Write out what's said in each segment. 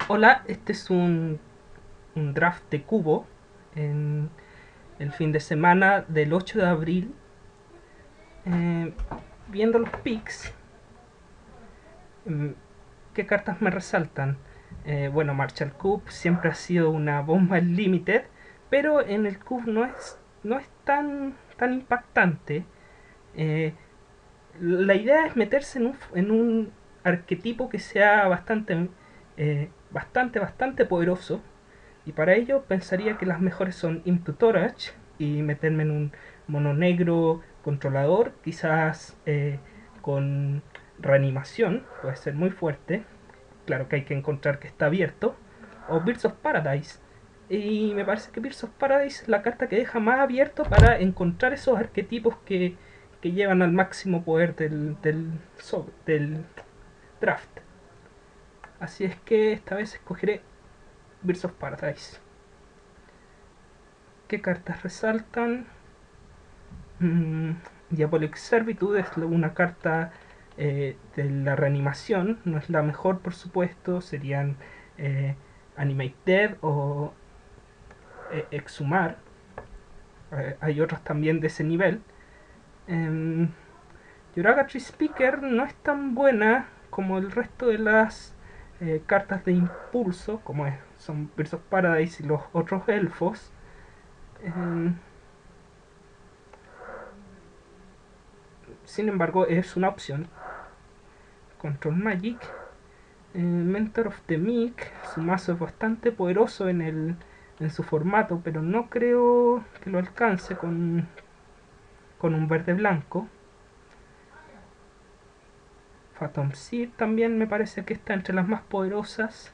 Hola, este es un draft de cubo en el fin de semana del 8 de abril. Eh, Viendo los picks, mm, ¿qué cartas me resaltan? Bueno, Marshall Cube siempre ha sido una bomba en Limited, pero en el Cube no es tan impactante. Eh, la idea es meterse en un arquetipo que sea bastante poderoso. Y para ello pensaría que las mejores son Imtutorach y meterme en un mono negro controlador, quizás con reanimación, puede ser muy fuerte. Claro que hay que encontrar que está abierto. O Birds of Paradise. Y me parece que Birds of Paradise es la carta que deja más abierto para encontrar esos arquetipos que llevan al máximo poder del draft. Así es que esta vez escogeré Birds of Paradise. ¿Qué cartas resaltan? Mm, Diabolic Servitude es una carta de la reanimación. No es la mejor, por supuesto. Serían eh, Animate Dead o Exhumar. Hay otros también de ese nivel. Eh, Yoragatry Speaker no es tan buena como el resto de las cartas de impulso, son Birds of Paradise y los otros elfos. Eh, Sin embargo, es una opción. Control Magic. Mentor of the Meek, su mazo es bastante poderoso en su formato, pero no creo que lo alcance con un verde blanco. Phantom Seed también me parece que está entre las más poderosas.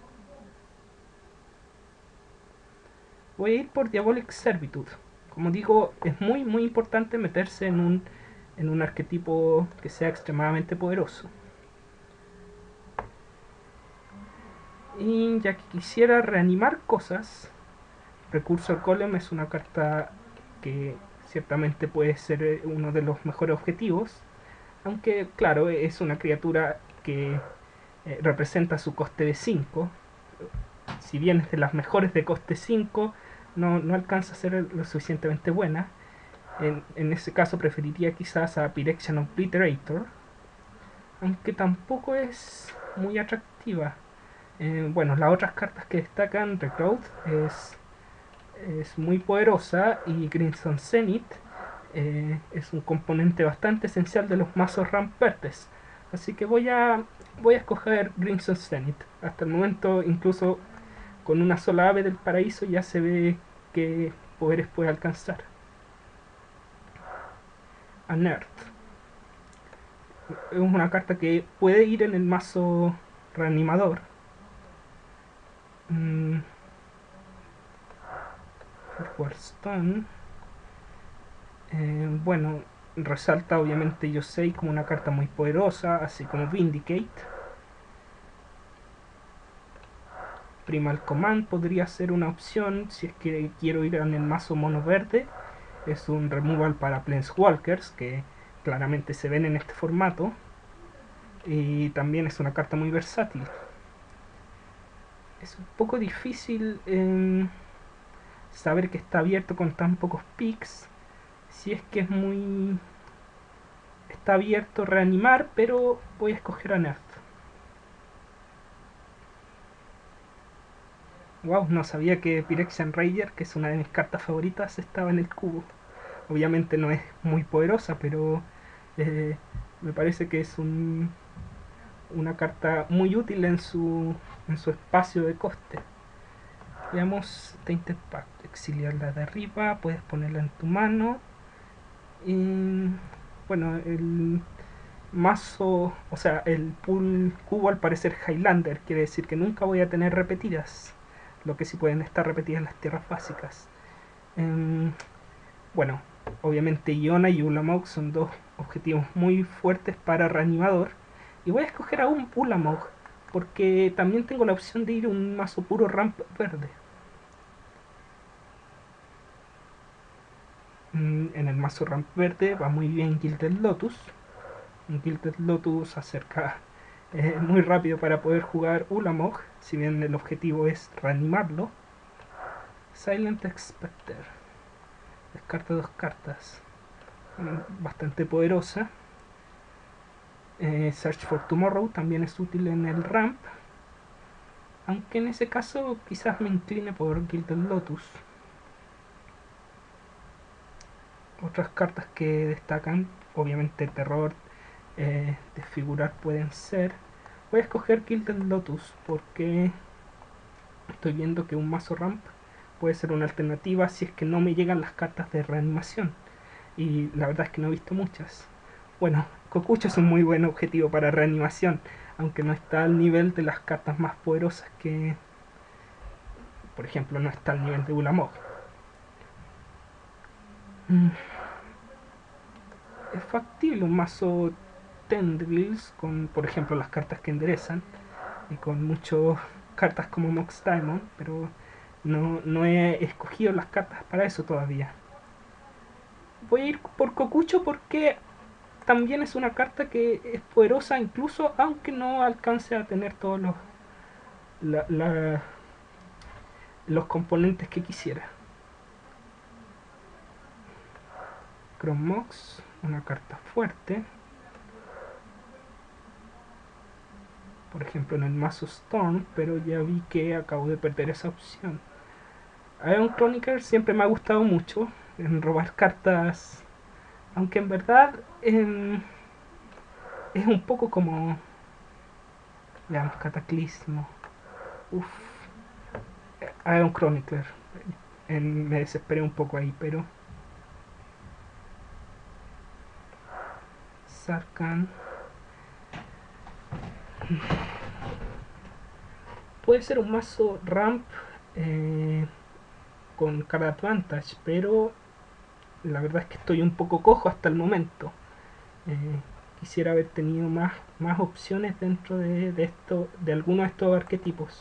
Voy a ir por Diabolic Servitude. Como digo, es muy importante meterse en un arquetipo que sea extremadamente poderoso. Y ya que quisiera reanimar cosas, Precursor Golem es una carta que ciertamente puede ser uno de los mejores objetivos, aunque claro, es una criatura que representa su coste de 5. Si bien es de las mejores de coste 5, no alcanza a ser lo suficientemente buena. En ese caso preferiría quizás a Phyrexian Obliterator, aunque tampoco es muy atractiva. Bueno, las otras cartas que destacan, Regrowth es muy poderosa y Crimson Zenith es un componente bastante esencial de los mazos rampertes. Así que voy a escoger Crimson Zenith. Hasta el momento, incluso con una sola ave del paraíso, ya se ve qué poderes puede alcanzar. Unearth es una carta que puede ir en el mazo reanimador. Mm, Stone. Bueno, resalta obviamente Yosei como una carta muy poderosa, así como Vindicate. Primal Command podría ser una opción si es que quiero ir en el mazo mono verde. Es un removal para Planeswalkers que claramente se ven en este formato. Y también es una carta muy versátil. Es un poco difícil saber que está abierto con tan pocos picks. Si es que está abierto reanimar, pero voy a escoger a Nerf. Wow, no sabía que Phyrexian Ranger, que es una de mis cartas favoritas, estaba en el cubo. Obviamente no es muy poderosa, pero eh, me parece que es una carta muy útil en su espacio de coste. Veamos Tainted Pact. Exiliarla de arriba, puedes ponerla en tu mano. Y bueno, el mazo, o sea, el pool cubo al parecer Highlander, quiere decir que nunca voy a tener repetidas. Lo que sí pueden estar repetidas las tierras básicas. Em, bueno, obviamente Iona y Ulamog son dos objetivos muy fuertes para reanimador. Y voy a escoger a un Ulamog porque también tengo la opción de ir a un mazo puro ramp verde. En el mazo ramp verde va muy bien Gilded Lotus. Un Gilded Lotus acerca muy rápido para poder jugar Ulamog, si bien el objetivo es reanimarlo. Silent Spectre. Descarta dos cartas. Bastante poderosa. Search for Tomorrow también es útil en el ramp. Aunque en ese caso quizás me incline por Gilded Lotus. Otras cartas que destacan, obviamente terror, desfigurar pueden ser. Voy a escoger Gilded Lotus porque estoy viendo que un mazo ramp puede ser una alternativa si es que no me llegan las cartas de reanimación. Y la verdad es que no he visto muchas. Bueno, Kokucho es un muy buen objetivo para reanimación, aunque no está al nivel de las cartas más poderosas que, por ejemplo, no está al nivel de Ulamog. Es factible un mazo Tendrils con, por ejemplo, las cartas que enderezan y con muchas cartas como Mox Diamond, pero no he escogido las cartas para eso todavía. Voy a ir por Kokucho porque también es una carta que es poderosa incluso aunque no alcance a tener todos la- la- los componentes que quisiera. Chromox, una carta fuerte. Por ejemplo en el mazo Storm, pero ya vi que acabo de perder esa opción. Ion Chronicle siempre me ha gustado mucho en robar cartas, aunque en verdad es un poco como, veamos, Cataclismo. Uff, Ion Chronicler. Me desesperé un poco ahí, pero Sarkhan puede ser un mazo ramp con card advantage, pero la verdad es que estoy un poco cojo hasta el momento. Eh, Quisiera haber tenido más opciones dentro de alguno de estos arquetipos.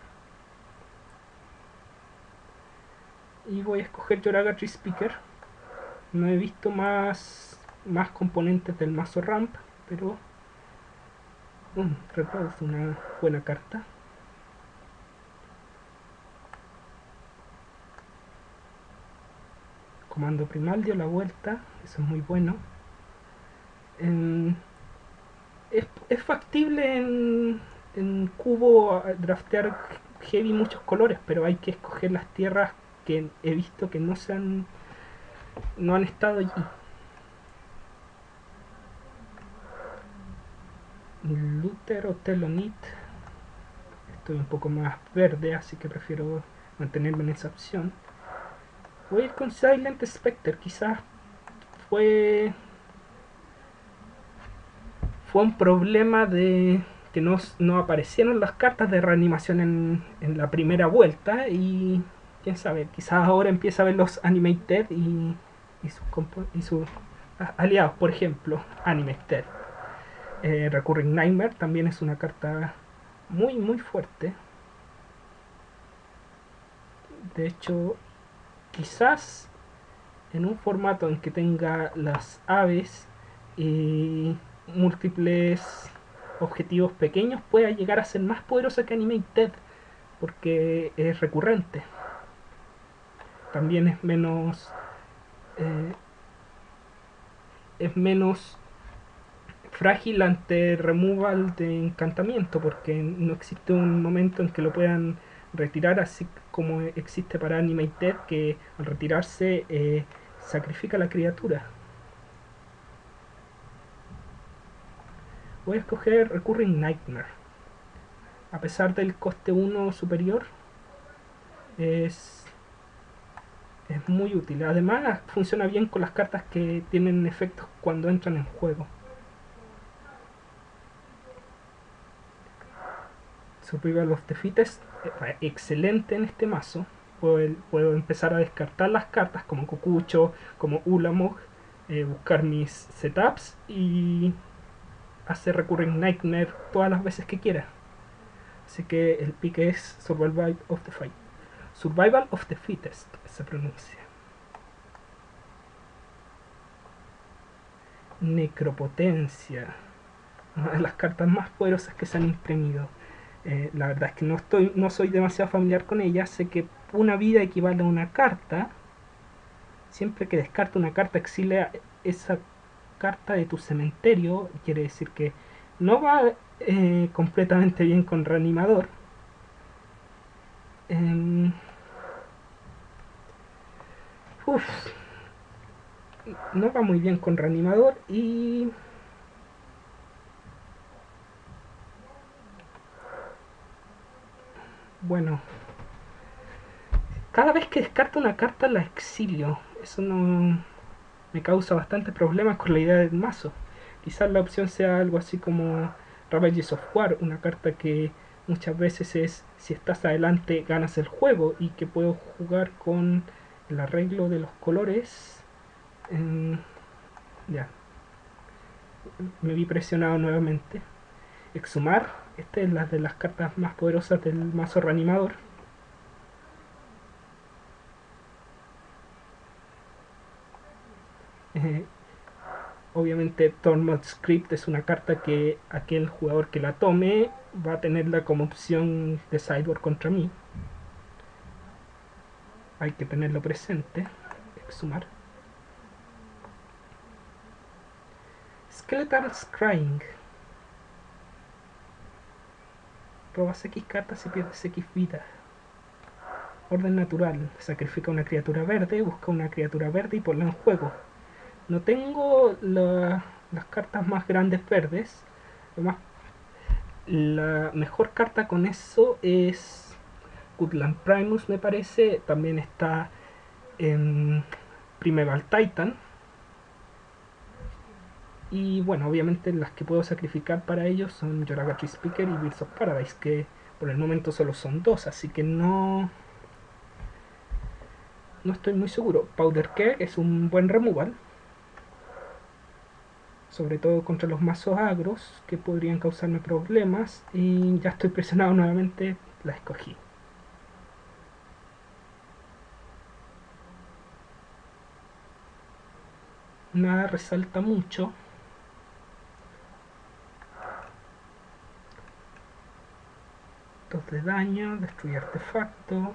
Y voy a escoger Yoragatri Speaker. No he visto más componentes del mazo ramp, pero reproduce una buena carta. Comando primal dio la vuelta, eso es muy bueno. En- es factible en cubo draftear heavy muchos colores, pero hay que escoger las tierras que he visto que no han estado allí. Luther o Telonit, estoy un poco más verde, así que prefiero mantenerme en esa opción. Voy a ir con Silent Spectre, quizás fue fue un problema de que no aparecieron las cartas de reanimación en la primera vuelta y quién sabe, quizás ahora empieza a ver los Animated y sus aliados, por ejemplo, Animated. Recurring Nightmare también es una carta muy fuerte. De hecho, quizás en un formato en que tenga las aves y múltiples objetivos pequeños pueda llegar a ser más poderosa que Animated porque es recurrente. También eh, es menos frágil ante removal de encantamiento porque no existe un momento en que lo puedan retirar así como existe para Animated que al retirarse sacrifica a la criatura. Voy a escoger Recurring Nightmare. A pesar del coste 1 superior, es, es muy útil. Además, funciona bien con las cartas que tienen efectos cuando entran en juego. Survival of the Fittest, excelente en este mazo. Puedo empezar a descartar las cartas como Kokucho, como Ulamog, buscar mis setups y hacer Recurring Nightmare todas las veces que quiera. Así que el pick es Survival of the Fittest se pronuncia. Necropotencia. una de las cartas más poderosas que se han imprimido. La verdad es que no soy demasiado familiar con ella. Sé que una vida equivale a una carta. Siempre que descarta una carta, exilia esa carta de tu cementerio. Quiere decir que no va completamente bien con reanimador. Eh, uf, no va muy bien con reanimador y bueno, cada vez que descarto una carta la exilio. Eso no me causa bastantes problemas con la idea del mazo. Quizás la opción sea algo así como Ravages of War, una carta que muchas veces es si estás adelante ganas el juego y que puedo jugar con el arreglo de los colores. Eh, ya, me vi presionado nuevamente. Exhumar, esta es la de las cartas más poderosas del mazo reanimador. Eh, Obviamente Tormod Script es una carta que aquel jugador que la tome va a tenerla como opción de sideboard contra mí. Hay que tenerlo presente. Exhumar. Skeletal Scrying. Robas X cartas y pierdes X vida. Orden natural. Sacrifica una criatura verde, busca una criatura verde y ponla en juego. No tengo las cartas más grandes verdes. Lo más, la mejor carta con eso es Woodland Primus, me parece. También está en Primeval Titan. Y bueno, obviamente las que puedo sacrificar para ellos son Yoragatri Speaker y Birds of Paradise, que por el momento solo son dos, así que no estoy muy seguro. Powder Keg es un buen removal, sobre todo contra los mazos agros que podrían causarme problemas. Y ya estoy presionado nuevamente, la escogí. Nada resalta mucho. Dos de daño, destruye artefacto.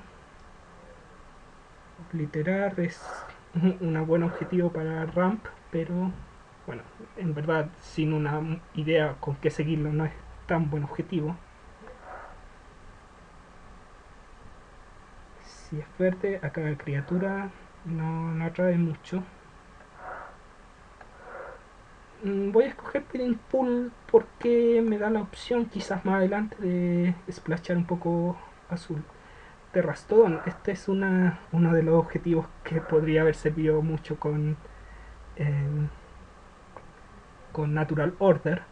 Obliterar es un buen objetivo para Ramp, pero bueno, en verdad sin una idea con qué seguirlo no es tan buen objetivo. Si es verde, acá la criatura no atrae mucho. Voy a escoger Feeding Pool porque me da la opción quizás más adelante de splashar un poco azul. Terrastodon, este es uno de los objetivos que podría haber servido mucho eh, con Natural Order.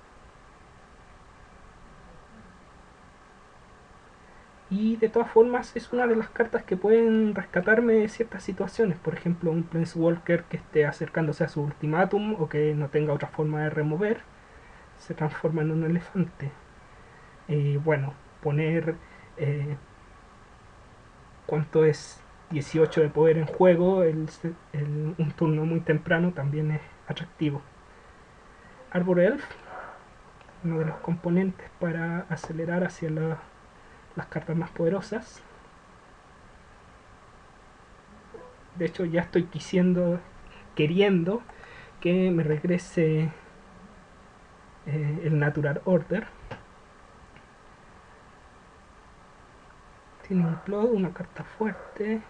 Y de todas formas es una de las cartas que pueden rescatarme de ciertas situaciones. Por ejemplo, un Planeswalker que esté acercándose a su ultimátum o que no tenga otra forma de remover, se transforma en un elefante. Y bueno, poner cuánto es 18 de poder en juego un turno muy temprano también es atractivo. Arbor Elf, uno de los componentes para acelerar hacia las cartas más poderosas. De hecho, ya estoy queriendo que me regrese el Natural Order. Tiene un Implode, una carta fuerte.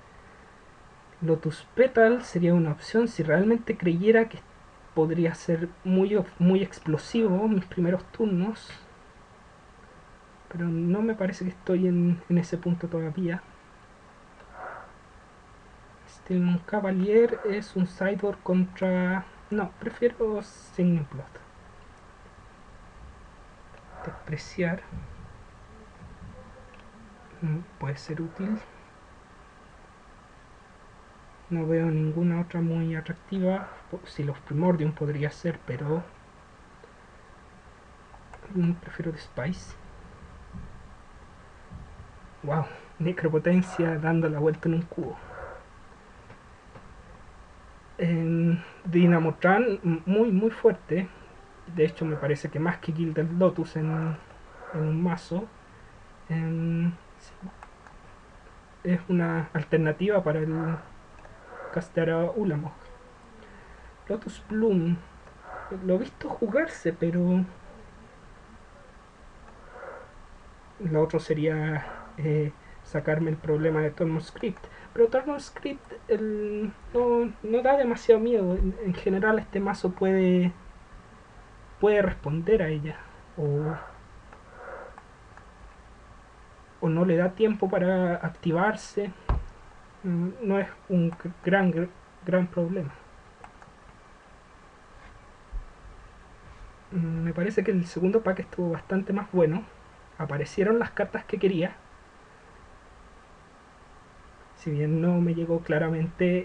Lotus Petal sería una opción si realmente creyera que podría ser muy explosivo mis primeros turnos. Pero no me parece que estoy en ese punto todavía. Stillman Cavalier es un sideboard contra... No, prefiero Signium Blood. Despreciar. Puede ser útil. No veo ninguna otra muy atractiva. Si los Primordium podría ser, pero prefiero The Spice. Wow, necropotencia dando la vuelta en un cubo. En Dynamotran muy fuerte. de hecho me parece que más que Gilded Lotus en un mazo, sí, es una alternativa para el castear a Ulamog. Lotus Bloom, lo he visto jugarse, pero lo otro sería sacarme el problema de Tormod Script. Pero Tormod Script no da demasiado miedo. En general este mazo puede responder a ella. O, o no le da tiempo para activarse. No es un gran problema. Me parece que el segundo pack estuvo bastante más bueno. Aparecieron las cartas que quería. Si bien no me llegó claramente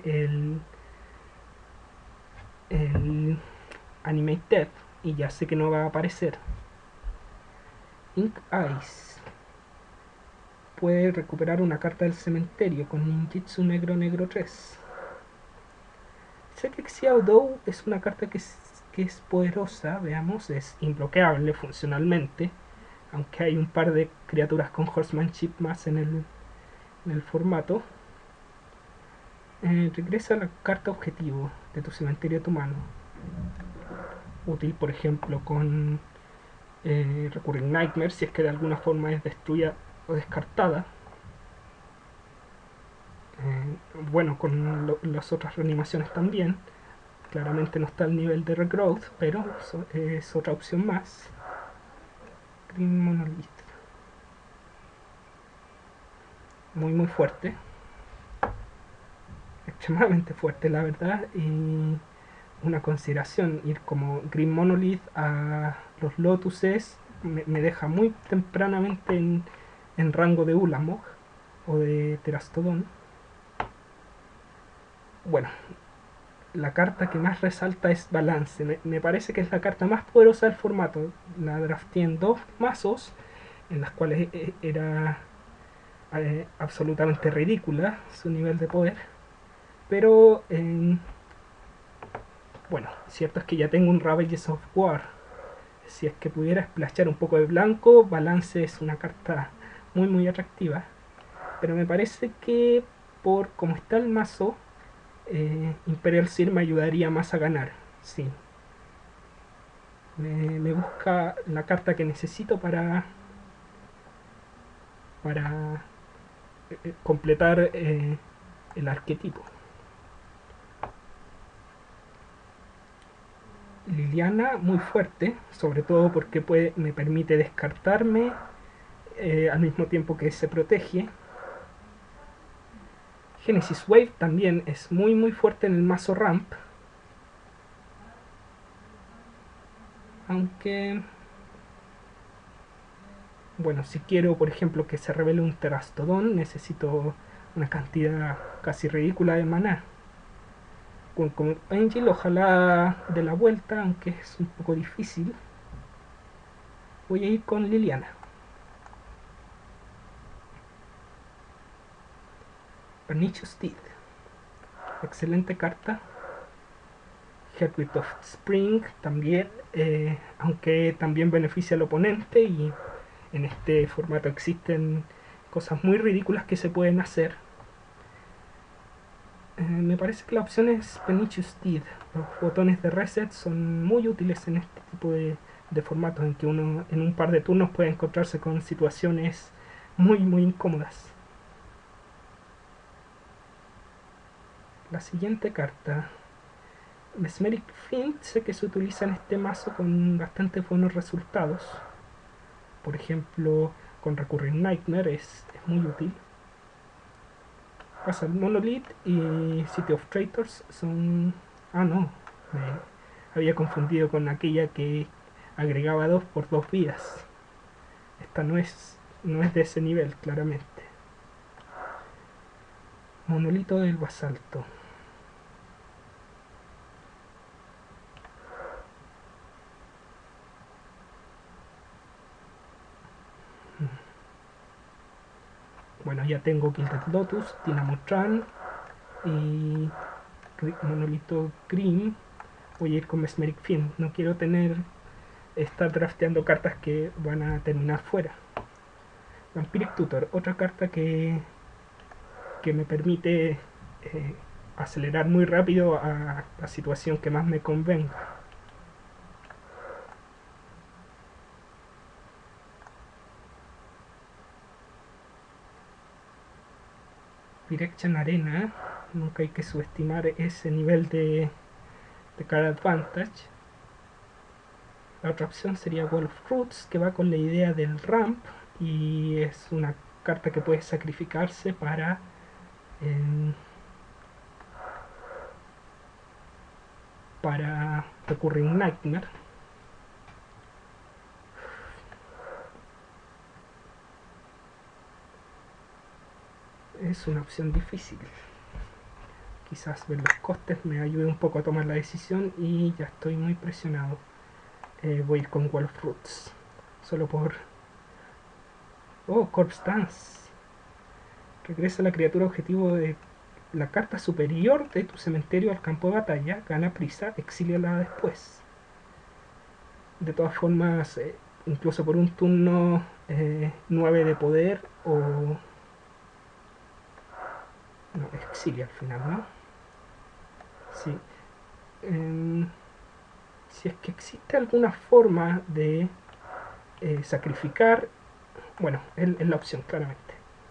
el Animate Death, y ya sé que no va a aparecer. Ink Eyes puede recuperar una carta del cementerio con Ninjitsu Negro Negro 3. Sé que Xiaodou es una carta que es poderosa, veamos, es imbloqueable funcionalmente, aunque hay un par de criaturas con Horsemanship más en el formato. Regresa la carta objetivo de tu cementerio a tu mano. Útil, por ejemplo, con Recurring Nightmare, si es que de alguna forma es destruida o descartada. Bueno, con las otras reanimaciones también. Claramente no está al nivel de Regrowth, pero es otra opción más. Green Monolith. Muy fuerte. Extremadamente fuerte, la verdad. Y una consideración, ir como Green Monolith a los Lotuses me deja muy tempranamente en rango de Ulamog o de Terastodon. Bueno, la carta que más resalta es Balance. Me parece que es la carta más poderosa del formato. La drafté en dos mazos, en las cuales era absolutamente ridícula su nivel de poder. Pero, bueno, cierto es que ya tengo un Ravages of War. Si es que pudiera splashar un poco de blanco, Balance es una carta muy atractiva. Pero me parece que por como está el mazo, Imperial Seer me ayudaría más a ganar. Sí. Me busca la carta que necesito para completar el arquetipo. Liliana muy fuerte, sobre todo porque me permite descartarme al mismo tiempo que se protege. Genesis Wave también es muy fuerte en el mazo ramp, aunque bueno, si quiero por ejemplo que se revele un Terastodon, necesito una cantidad casi ridícula de maná. Con Angel ojalá de la vuelta, aunque es un poco difícil. Voy a ir con Liliana. Pernicious Teeth, excelente carta. Heartbeat of Spring también, aunque también beneficia al oponente, y en este formato existen cosas muy ridículas que se pueden hacer. Me parece que la opción es Pernicious Teeth. Los botones de reset son muy útiles en este tipo de formatos, en que uno en un par de turnos puede encontrarse con situaciones muy incómodas. La siguiente carta, Mesmeric Fiend, sé que se utiliza en este mazo con bastante buenos resultados. Por ejemplo, con Recurring Nightmare es muy útil. Pasa el Monolith y City of Traitors son... Ah, no, me había confundido con aquella que agregaba 2 por 2 vidas. Esta no es de ese nivel, claramente. Monolito del basalto. Bueno, ya tengo Gilded Lotus, Dinamotran y Monolito Green. Voy a ir con Mesmeric Fiend. No quiero tener estar drafteando cartas que van a terminar fuera. Vampiric Tutor, otra carta que me permite acelerar muy rápido a la situación que más me convenga. Direction Arena, nunca hay que subestimar ese nivel de card advantage. La otra opción sería Wall of Roots, que va con la idea del ramp y es una carta que puede sacrificarse para Recurring Nightmare. Es una opción difícil. Quizás ver los costes me ayude un poco a tomar la decisión y ya estoy muy presionado. Voy a ir con Wall of Roots. Solo por... Oh, Corpse Dance. Regresa la criatura objetivo de la carta superior de tu cementerio al campo de batalla. Gana prisa, exíliala después. De todas formas, incluso por un turno 9 de poder o... No, exilia al final, ¿no? Sí. Si es que existe alguna forma de sacrificar, bueno, es la opción, claramente.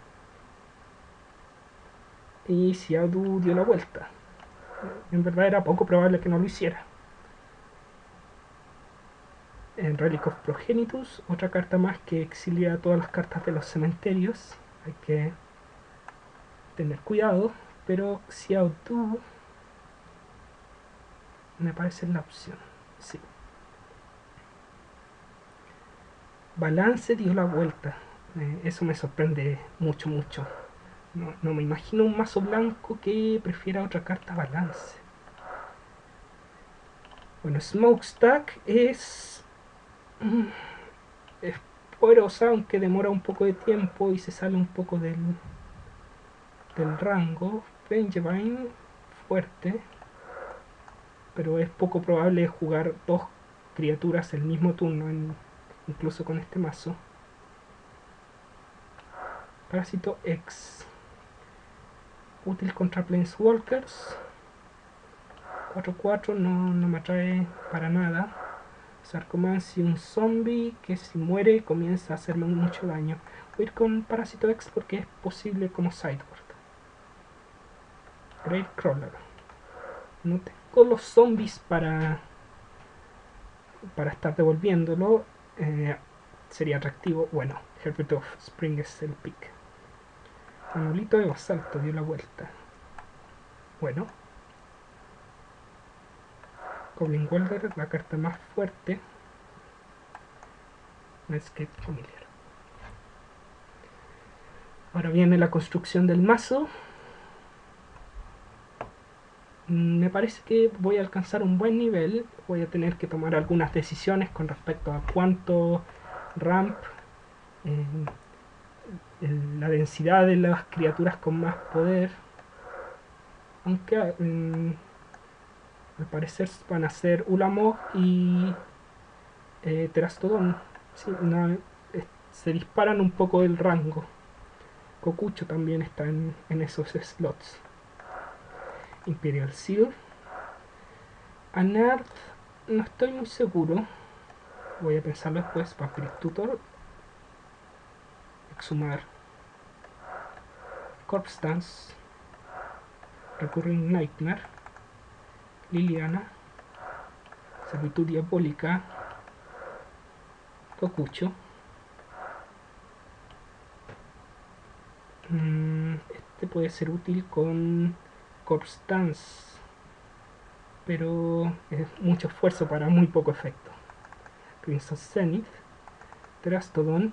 Y si Audu dio la vuelta. En verdad era poco probable que no lo hiciera. En Relic of Progenitus, otra carta más que exilia todas las cartas de los cementerios. Hay que tener cuidado, pero si Audu me parece la opción. Sí. Balance dio la vuelta. Eso me sorprende mucho, mucho. No me imagino un mazo blanco que prefiera otra carta balance. Bueno, Smokestack es poderosa, aunque demora un poco de tiempo y se sale un poco del rango. Vengevine, fuerte, pero es poco probable jugar dos criaturas el mismo turno, incluso con este mazo. Parásito X, útil contra Planeswalkers. 4-4 no me atrae para nada. Sarcomancy, un zombie que si muere comienza a hacerme mucho daño. Voy a ir con Parásito X porque es posible como sideboard. Gravecrawler. No tengo los zombies para estar devolviéndolo. Sería atractivo. Bueno, Herbert of Spring es el pick. Monolito de basalto dio la vuelta. Bueno. Goblin Welder, la carta más fuerte. Netscape familiar. Ahora viene la construcción del mazo. Me parece que voy a alcanzar un buen nivel. Voy a tener que tomar algunas decisiones con respecto a cuánto ramp, eh, la densidad de las criaturas con más poder. Aunque al parecer van a ser Ulamog y Terastodon. Sí, no, se disparan un poco el rango. Cocucho también está en esos slots. Imperial Seal. Anard, no estoy muy seguro. Voy a pensarlo después. Vampiric Tutor. Exhumar. Corpse Dance. Recurring Nightmare. Liliana. Servitud Diabólica. Cocucho. Este puede ser útil con Corpse Dance, pero es mucho esfuerzo para muy poco efecto. Crimson Zenith, Terastodon,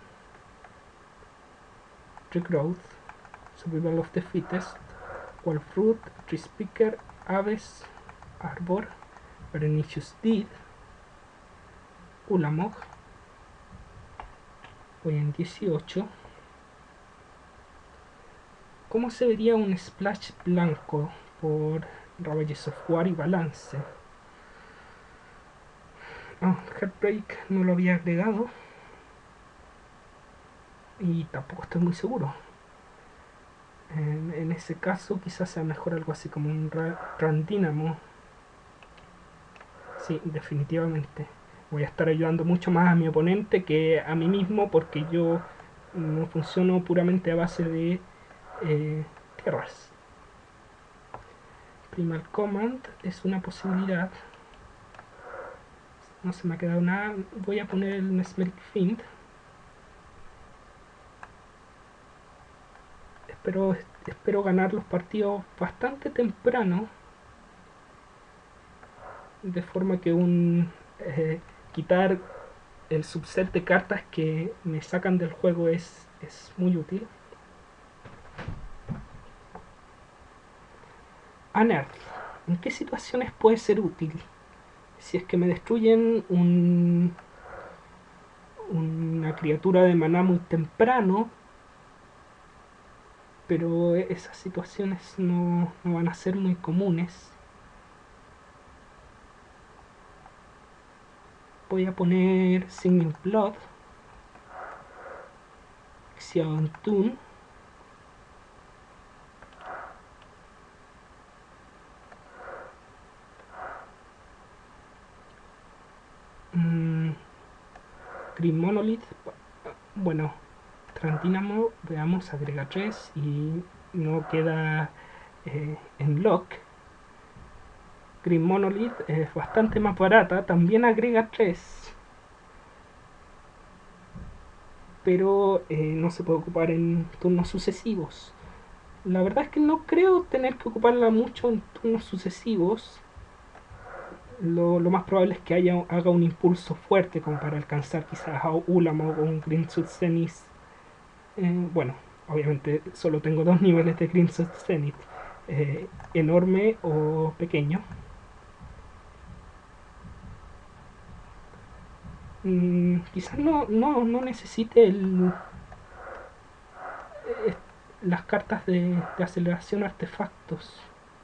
Regrowth, Survival of the Fittest, Wallfruit, Tree Speaker, Aves, Arbor, Pernicious Deed, Ulamog. Voy en 18. ¿Cómo se vería un splash blanco por Ravages of War y Balance? Heartbreak no lo había agregado y tampoco estoy muy seguro. En ese caso quizás sea mejor algo así como un Run Dynamo. Sí, definitivamente. Voy a estar ayudando mucho más a mi oponente que a mí mismo porque yo no funciono puramente a base de tierras. Primal Command es una posibilidad. No se me ha quedado nada. Voy a poner el Mesmeric Fiend. Espero ganar los partidos bastante temprano. De forma que quitar el subset de cartas que me sacan del juego es muy útil. Unearth. ¿En qué situaciones puede ser útil? Si es que me destruyen una criatura de maná muy temprano, pero esas situaciones no van a ser muy comunes. Voy a poner Singing Blood, Xiaon Tun. Green Monolith. Bueno, Trandínamo, veamos, agrega 3 y no queda en lock. Green Monolith es bastante más barata, también agrega 3, pero no se puede ocupar en turnos sucesivos. La verdad es que no creo tener que ocuparla mucho en turnos sucesivos. Lo más probable es que haga un impulso fuerte como para alcanzar quizás a Ulamo o un Crimson Zenith. Bueno, obviamente solo tengo dos niveles de Crimson Zenith, enorme o pequeño. Quizás no necesite eh, las cartas de aceleración artefactos.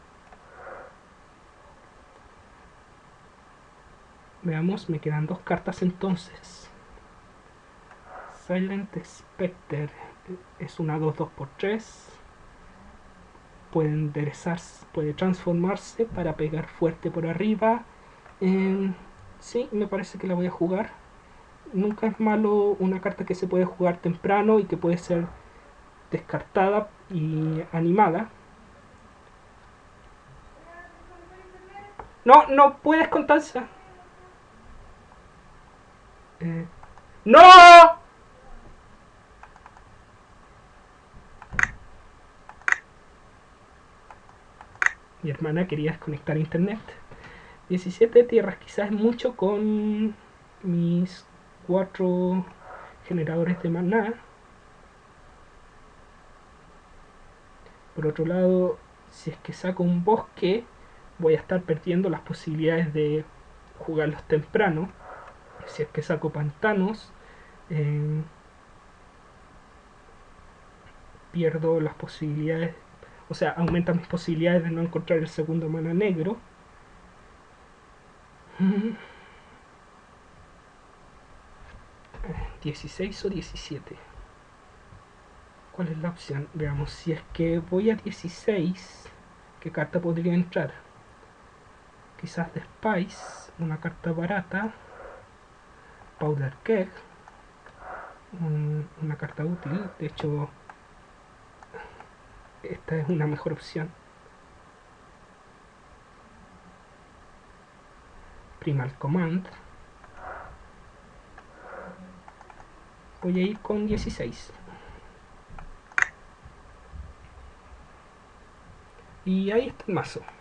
Veamos, me quedan dos cartas entonces. Silent Spectre es una 2-2x3. Puede enderezarse, puede transformarse para pegar fuerte por arriba. Sí, me parece que la voy a jugar. Nunca es malo una carta que se puede jugar temprano y que puede ser descartada y animada. No, no puedes, Constanza. ¡No! Mi hermana quería desconectar internet. 17 tierras, quizás es mucho con mis 4 generadores de maná. Por otro lado, si es que saco un bosque, voy a estar perdiendo las posibilidades de jugarlos temprano. Si es que saco pantanos, eh, pierdo las posibilidades, o sea, aumenta mis posibilidades de no encontrar el segundo mana negro. 16 o 17. ¿Cuál es la opción? Veamos, si es que voy a 16, ¿qué carta podría entrar? Quizás de Spice, una carta barata. Powder Keg, una carta útil. De hecho, esta es una mejor opción. Primal Command. Voy a ir con 16. Y ahí está el mazo.